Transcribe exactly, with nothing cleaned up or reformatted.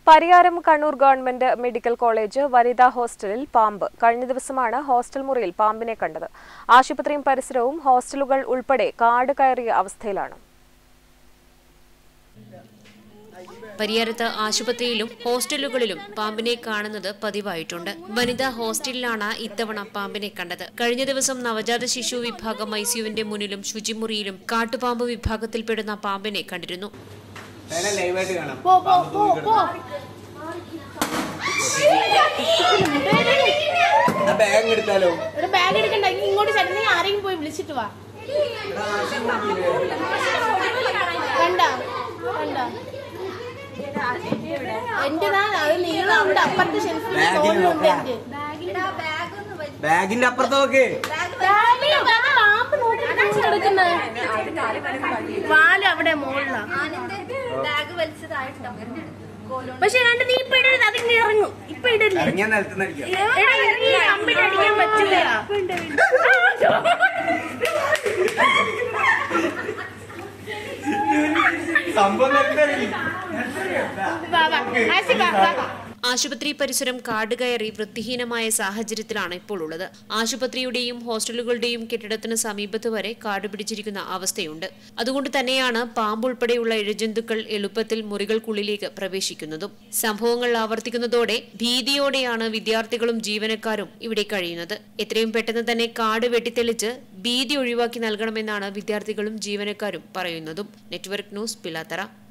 Pariyaram Kannur government medical college വനിതാ ഹോസ്റ്റലിൽ പാമ്പ്. കഴിഞ്ഞ ദിവസമാണ് ഹോസ്റ്റൽ മുറിയിൽ പാമ്പിനെ കണ്ടത്. ആശുപത്രിയും പരിസരവും ഹോസ്റ്റലുകൾ ഉൾപ്പെടെ കാട് കയറിയ അവസ്ഥയിലാണ്. പരിയാരത്ത് ആശുപത്രിയിലും ഹോസ്റ്റലുകളിലും പാമ്പിനെ കാണുന്നത് പതിവായിട്ടുണ്ട്. വനിതാ ഹോസ്റ്റലിലാണ് ഇത്തവണ പാമ്പിനെ കണ്ടത്. കഴിഞ്ഞ ദിവസം നവജാത ശിശു വിഭാഗം ഐസിയുവിന്റെ മുന്നിലും ശുചിമുറിയിലും കാട്ടുപാമ്പ് വിഭാഗത്തിൽപ്പെടുന്ന പാമ്പിനെ കണ്ടിരുന്നു. ബാഗിന്റെ അപ്പുറത്ത് നോക്ക്. പക്ഷെ കണ്ട് നീ ഇപ്പൊ ഇടരുത്, അതിങ്ങനെ ഇറങ്ങും. ഇപ്പൊ ഇടരുത്, അടിക്കാൻ പറ്റില്ല. ആശുപത്രി പരിസരം കാടുകയറി വൃത്തിഹീനമായ സാഹചര്യത്തിലാണ് ഇപ്പോൾ ഉള്ളത്. ആശുപത്രിയുടെയും ഹോസ്റ്റലുകളുടെയും കെട്ടിടത്തിന് സമീപത്ത് വരെ കാട് പിടിച്ചിരിക്കുന്ന അവസ്ഥയുണ്ട്. അതുകൊണ്ട് തന്നെയാണ് പാമ്പുൾപ്പെടെയുള്ള ഇഴജന്തുക്കൾ എളുപ്പത്തിൽ മുറികൾക്കുള്ളിലേക്ക് പ്രവേശിക്കുന്നതും. സംഭവങ്ങൾ ആവർത്തിക്കുന്നതോടെ ഭീതിയോടെയാണ് വിദ്യാർത്ഥികളും ജീവനക്കാരും ഇവിടെ കഴിയുന്നത്. എത്രയും പെട്ടെന്ന് തന്നെ കാട് വെട്ടിത്തെളിച്ച് ഭീതി ഒഴിവാക്കി നൽകണമെന്നാണ് വിദ്യാർത്ഥികളും ജീവനക്കാരും പറയുന്നതും. Network news, Pilathara.